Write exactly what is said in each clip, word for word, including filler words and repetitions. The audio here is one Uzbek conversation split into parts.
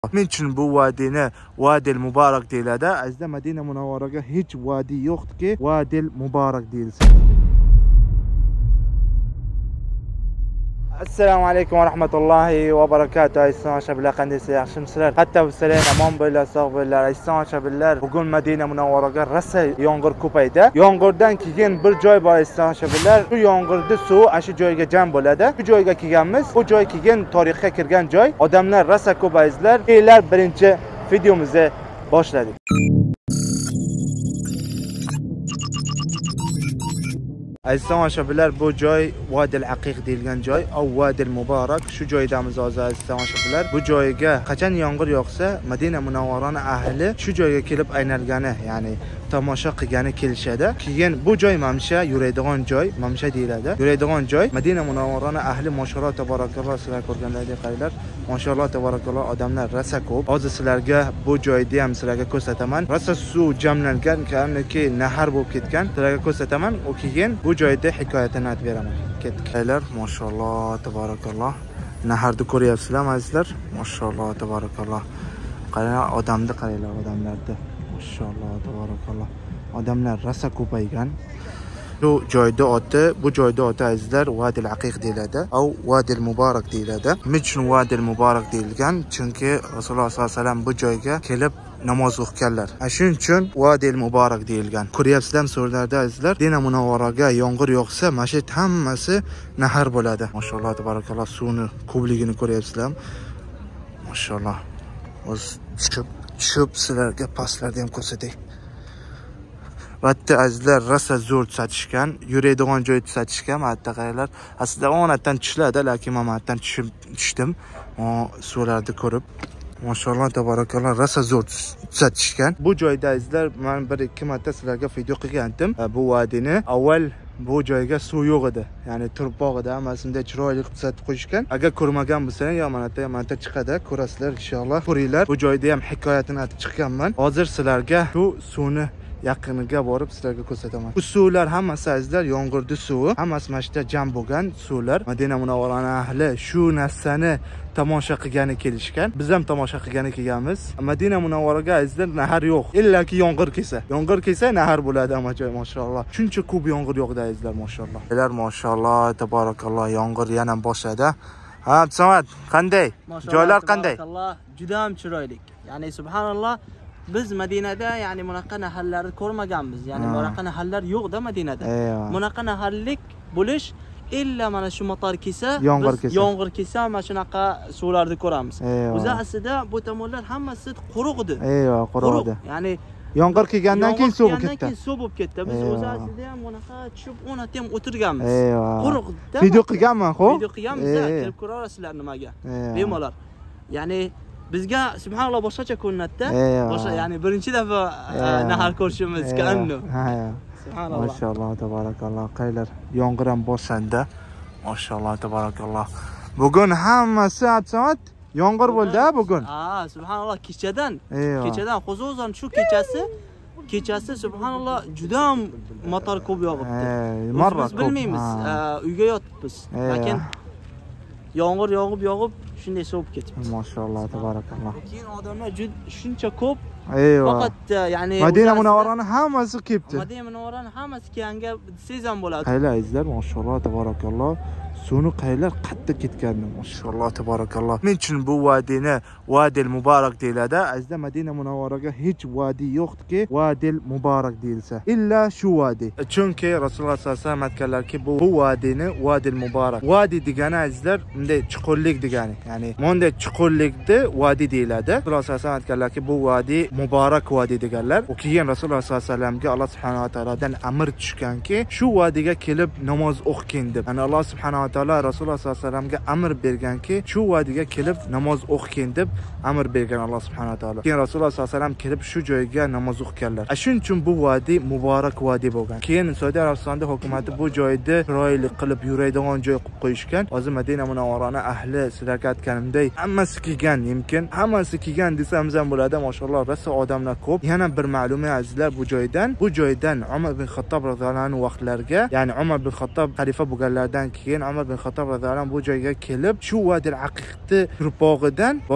Men uchun bu vadini Vadil Muborak deyiladi. Azizlar, Madina Munavvaraga hech vadi yo'qki Vadil Muborak deyilsin. Assalomu alaykum va rahmatullohi va barakatuh. Ayson ashabillar, qandaysizlar? Yaxshimisizlar? Hatta sizlar omon bo'linglar, sog' bo'linglar. Ayson ashabillar, bugun Madina Munavvaraga rosa yomg'ir ko'paydi. Yomg'irdan keyin bir joy bor Ayson ashabillar. Shu yomg'irda suv shu joyga jam bo'ladi. Bu joyga kelganmiz. Bu joy keyin tarixga kirgan joy. Odamlar rosa ko'payizlar. Kelar birinchi videomizni boshladik. Azizlar ashabillar, bu joy Vadil Aqiq deyilgan joy, au Vadil Muborak. Shu joydamiz hozir azizlar ashabillar. Bu joyga qachon yomg'ir yog'sa, Madina Munavvarani ahli shu joyga kelib aynalgani, ya'ni tomosha qilgani kelishadi. Keyin bu joy mamsha yuradigan joy, mamsha deyiladi. Yuradigan joy. Madina Munavvarani ahli mashalloh tabarakalloh, sizlar ko'rgandek qaylar. Mashalloh tabarakalloh odamlar rosa ko'p. Hozir sizlarga bu joyni ham sizlarga ko'rsataman. Rosa suv jamlangan, kamiki nahar bo'lib ketgan. Sizlarga ko'rsataman. U keyin bu joyda hikoyatini aytib beraman. Ketdik. Qaylar, mashalloh tabarakalloh. Naharni ko'ryapsizlar, azizlar. Mashalloh tabarakalloh. Qaranglar, odamni qaranglar, odamlarni. Mashalloh tabarakalloh. Odamlar rosa ko'paygan. Bu joyda oti, bu joyda oti azizlar Vadil Aqiq deyiladi, au Vadil Muborak deyiladi. Nichun Vadil Muborak deyilgan? Chunki Rasululloh sollallohu alayhi vasallam bu joyga kelib namoz o'qiganlar. Shuning uchun Vadil Muborak deyilgan. Ko'ryapsizlar so'rlarda azizlar, Madina Munavvaraga yomg'ir yog'sa, masjid hammasi nahar bo'ladi. Mashalloh tabarakalloh, suvni ko'pligini ko'ryapsizlar. Mashalloh. O'z tushib, tushib sizlarga pastlarda ham ko'rsatay. Hatta azizlar rosa zo'r tusatishgan, yuradigan joy tusatishgan. Hatta qaylar aslida onatdan tushladi, lekin men hattan tushib tushdim. O suvlarni ko'rib, mashalloh tabarakalloh rosa zo'r tusatishgan. Bu joyda azizlar men bir ikki marta sizlarga video qilgandim. Bu vadini avval bu joyga suv yo'q edi. Ya'ni turpoq edi, hammasida chiroyli tusatib qo'yishgan. Agar ko'rmagan bo'lsangiz, yo mana bu yerda chiqadi, ko'rasizlar inshaalloh. Ko'ringlar. Bu joyda ham hikoyatini aytib chiqqanman. Hozir sizlarga shu suvni yaqiniga borib sizlarga ko'rsataman. Bu suvlar hammasi azizlar yomg'irning suvi, hammasi mashta jam bo'lgan suvlar. Madina Munavvaraning ahli shu narsani tomosha qilgani kelishgan. Biz ham tomosha qilgani kelganmiz. Madina Munavvaraga azizlar nahar yo'q. Illaki yomg'ir kelsa, yomg'ir kelsa nahar bo'ladi hamma joy, mashalloh. Shuncha ko'p yomg'ir yo'qdi azizlar, mashalloh. Ular mashalloh tabarakalloh yomg'ir yana boshladi. Ha, Samad, qanday? Joylar qanday? Juda ham chiroyli. Ya'ni subhanalloh, biz Madinada ya'ni bunaqa naharlarni ko'rmaganmiz. Ya'ni bunaqa naharlar yo'q-da Madinada. Bunaqa naharlik bo'lish illa mana shu motor kelsa, biz yomg'ir kelsa mana shunaqa suvlarni ko'ramiz. Biz aslida bu tomonlar hammasi quruq edi. Eyyo, quruq edi. Ya'ni yomg'ir kelgandan keyin suv bo'lib ketdi. Keyin suv bo'lib ketdi. Biz o'zi aslida ham bunaqa tushib o'natib ham o'tirganmiz. Quruqda. Video qilganman, xo'p? Video qilganmiz, kelib ko'rasizlar nimaga. Bemalol. Ya'ni bizga subhanalloh boshqacha ko'rinadi-da. Boshqa, ya'ni birinchi daf'a nahar ko'rishimiz kannu. Subhanalloh. Mashalloh tabarakalloh. Qaylar yomg'ir ham boshlandi. Mashalloh tabarakalloh. Bugun hammasi absoat yomg'ir bo'ldi-a bugun. Ha, subhanalloh, kechadan. Kechadan Qo'zg'ozon shu kechasi kechasi subhanalloh juda ham motor ko'p yog'ibdi. Biz bilmaymiz, uyga yotibmiz. Lekin yomg'ir yog'ib yog'ib shunday sovib ketibdi. Mashalloh tabarakalloh. Keyin odamlar shuncha ko'p. Faqat ya'ni Madina Munavvarani hammasi kelibdi. Madina Munavvarani hammasi kelganga sezam bo'ladi. Qaylar azizlar, mashalloh tabarakalloh. Suvni qaylar qattiq ketgandi, mashalloh tabarakalloh. Men uchun bu vadini Vadil Muborak deyiladi. Azizlar, Madina Munavvaraga hech vadi yo'qki Vadil Muborak deyilsa, illa shu vadi. Chunki Rasululloh sollallohu alayhi vasallam aytganlarki, bu vadini Vadil Muborak. Vadi degani azizlar, bunday chuqurlik degani. Ya'ni bunday chuqurlikni vadi deyiladi. Rasululloh sollallohu alayhi vasallam aytganlarki, bu vadi Muborak vadi deganlar. U keyin Rasululloh sollallohu alayhi vasallamga Alloh subhanahu va taolodan amr tushganki, shu vadiga kelib namoz o'qiyin deb. Ya'ni Alloh subhanahu va taolo Rasululloh sollallohu alayhi vasallamga amr berganki, shu vadiga kelib namoz o'qiyin deb amr bergan Alloh subhanahu va taolo. Keyin Rasululloh sollallohu alayhi vasallam kelib shu joyga namoz o'qiganlar. Shuning uchun bu vadi Muborak vadi bo'lgan. Keyin Saudiya Arabistonida hukumat bu joyni chiroyli qilib yuradigan joy qilib qo'yishgan. Hozir Madina Munavvarani ahli sizlarga aytganimdek hammasi kelgan, mumkin hammasi kelgan desamiz ham bo'ladi. Mashalloh, rosa odamlar ko'p. Yana bir ma'lumot azizlar, bu joydan, bu joydan Umar bin Xattob roziyallohu anhu vaqtlariga, ya'ni Umar bin Xattob xalifa bo'lganlardan keyin Umar bin Xattob roziyallohu anhu bu joyga kelib, shu Vadil Aqiqni turpog'idan borib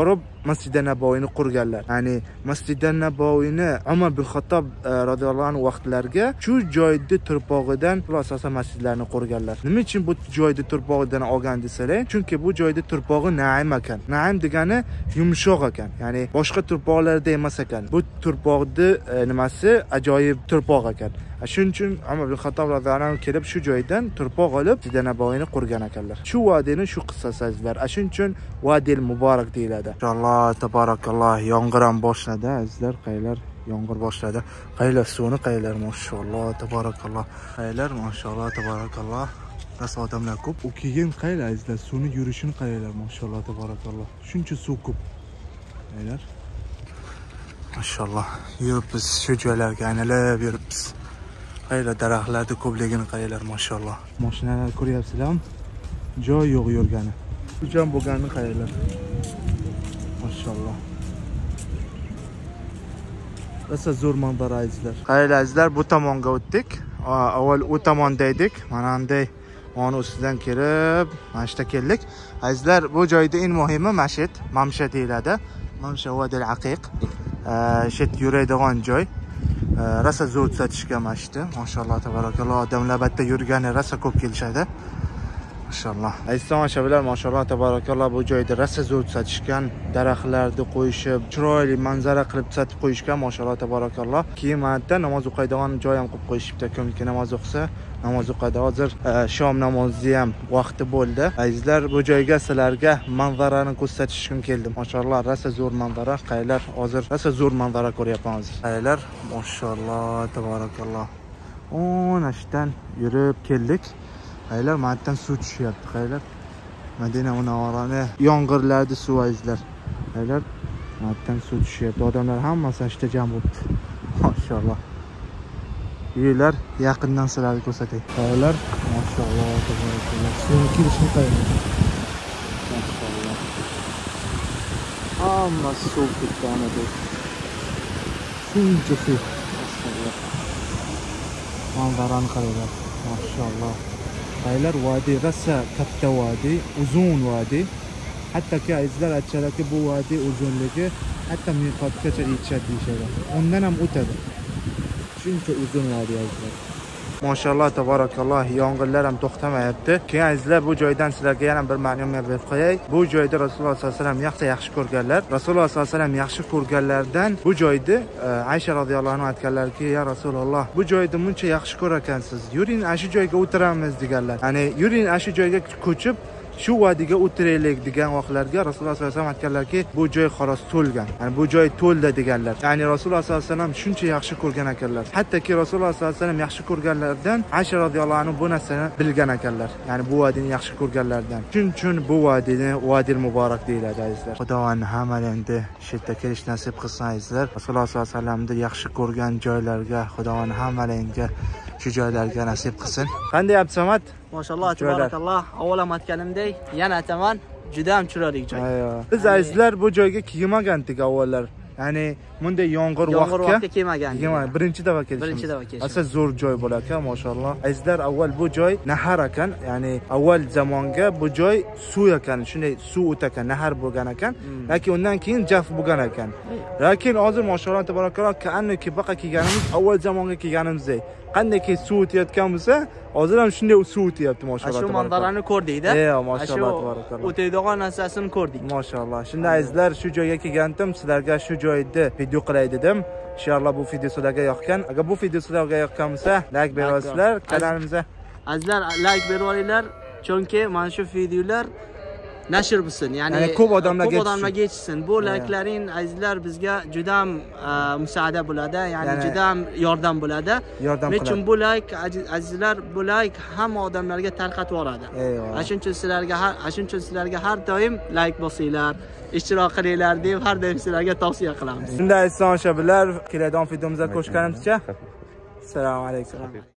Masjid Naboiyni qurganlar. Ya'ni Masjid Naboiyni Umar bin Xattob radhiyallohu anhu vaqtlariga shu joyda turpog'idan asosan masjidlarni qurganlar. Nima uchun bu joyda turpog'idan olgan desalar, chunki bu joyda turpog'i naim ekan. Naim degani yumshoq ekan. Ya'ni boshqa turpoqlarda emas ekan. Bu turpoqni nimasi ajoyib turpoq ekan. Shuning uchun Umar bin Xattob radhiyallohu anhu kelib shu joydan turpoq olib Masjid Naboiyni qurgan ekanlar. Shu vadini shu qissasi azizlar. Shuning uchun Vadil Muborak deyiladi. Alloh tabarakalloh, yomg'ir ham boshladi azizlar. Qaylar yomg'ir boshladi. Qaylar suvni qaylar mashalloh tabarakalloh. Qaylar mashalloh tabarakalloh. Ras odamlar ko'p. U keyin qaylar azizlar suvni yurishini qaylar mashalloh tabarakalloh. Shuncha suv ko'p. Qaylar mashalloh yuribmiz shu joylarga aynalib yuribmiz. Qaylar daraxtlarni ko'pligini qaylar mashalloh. Mashinalar ko'ryapsizlarmi? Joy yo'q yurgani. Hujam bo'lganini qaylar. Mashalloh. Rosa zo'r manzara azizlar. Qaylar azizlar, bu tomonga o'tdik. Avval u tomonda edik. Mana bunday ona ustidan kirib, mana shunday keldik. Azizlar, bu joyda eng muhimi masjid, mamsha deyiladi. Mamsha Vadil Aqiq. Shet yuradigan joy. Rosa zo'r tuzatishgan masjidni. Mashalloh tabarakalloh, odamlar bitta yurgani rosa ko'p kelishadi. Mashalloh. Ayson ashabilar mashalloh tabarakalloh bu joyda rosa zo'r tuzatishgan, daraxtlarni qo'yishib, chiroyli manzara qilib tuzatib qo'yishgan mashalloh tabarakalloh. Keyin mana namoz o'qiydigan joy ham qilib qo'yishibdi. Kimki namoz o'qisa, namoz o'qadi. Hozir shom namozi ham vaqti bo'ldi. Azizlar, bu joyga sizlarga manzarani ko'rsatishim keldim. Mashalloh, rosa zo'r manzara. Qaylar hozir rosa zo'r manzara ko'ryapmiz. Qaylar mashalloh tabarakalloh. O'nashdan yurib keldik. Qaylar matdan suv tushyapti. Qaylar Madina Munawvarani yomg'irlarda suv azizlar. Qaylar matdan suv tushyapti. Odamlar hammasi ashta jam bo'libdi. Mashalloh. Uylar yaqindan sizlarga ko'rsatay. Qaylar mashalloh tabarakalloh. Suv kirishni qaylar. Mashalloh. Hammasi suv ketdi ana bu. Shuncha suv. Mashalloh. Manzarani qaranglar. Mashalloh. Qaylar vadi rosa katta vadi, uzun vadi. Hattoki azizlar aytishadiki bu vadi uzunligi hatto miqotgacha yetishadi deyishadi. Undan ham o'tadi. Shuncha uzun vadi azizlar. Mashalloh tabarakalloh, yomg'irlar ham to'xtamayapti. Keyin azizlar bu joydan sizlarga yana bir ma'lumot berib qo'yay. Bu joyda Rasululloh sollallohu alayhi vasallam yaxshi yaxshi ko'rganlar. Rasululloh sollallohu alayhi vasallam yaxshi ko'rganlardan bu joyda Aysha radhiyallohu anha aytganlarki, "Ya Rasululloh, bu joyda muncha yaxshi ko'rar ekansiz. Yuring, shu joyga o'tiramiz" deganlar. Ya'ni yuring, shu joyga ko'chib shu vadiga o'tiraylik degan vaqtlarga Rasululloh sollallohu alayhi vasallam aytganlarki, bu joy xolos to'lgan. Ya'ni bu joy to'ldi deganlar. Ya'ni Rasululloh sollallohu alayhi vasallam shuncha yaxshi ko'rgan ekanlar. Hattoki Rasululloh sollallohu alayhi vasallam yaxshi ko'rganlardan Aysha radhiyallohu anha bu narsani bilgan ekanlar. Ya'ni bu vadini yaxshi ko'rganlardan. Shuning uchun bu vadini Vadil Muborak deyiladi azizlar. Xudoning hammalarga shu yerda kelish nasib qilsin azizlar. Rasululloh sollallohu alayhi vasallamni yaxshi ko'rgan joylarga Xudoning hammalarga shu joylarga nasib qilsin. Qanday Abdusamad? Mashalloh tabarakalloh. Avval ham aytganimdek, yana aytaman, juda ham chiroyli joy. Biz azizlar bu joyga kelmagandik avvallar. Ya'ni bunday yomg'ir vaqtga kelmagan. Birinchi dafqa kelishimiz. Birinchi dafqa kelishimiz. Asal zo'r joy bo'lar ekan, mashalloh. Azizlar, avval bu joy nahar ekan, ya'ni avval zamonga bu joy suv ekan, shunday suv o'takan, nahar bo'lgan ekan, lekin undan keyin jaf bo'lgan ekan. Lekin hozir mashalloh tabarakalloh, ka'anniki baqa kelganimiz avval zamonga kelganimizdek. Qandayki suv o'tayotgan bo'lsa, hozir ham shunday suv o'tyapti mashalloh. Shu manzarani ko'rdik-da. Yo'q, mashalloh tabarakalloh. O'taydigan narsasini ko'rdik. Mashalloh. Shunda azizlar, shu joyga kelgandim, sizlarga shu joyda video qilay dedim. Inshaalloh bu video sizlarga yoqqan. Agar bu video sizlarga yoqqan bo'lsa, like berasizlar, kanalimizga. Azizlar, like berib olinglar, chunki mana shu videolar nashr bo'lsin, ya'ni ko'p odamlarga odamlarga yetishsin. Bu like'laring azizlar bizga juda ham musa'ada bo'ladi, ya'ni juda ham yordam bo'ladi. Men uchun bu like azizlar, bu like hamma odamlarga tarqatib yuboradi. Shuning uchun sizlarga har shuning uchun sizlarga har doim like bosinglar, ishtirok qilinglar deb har doim sizlarga tavsiya qilamiz. Shunday aytsan, shablar, keladigan videomizga ko'rishganimizcha. Assalomu alaykum.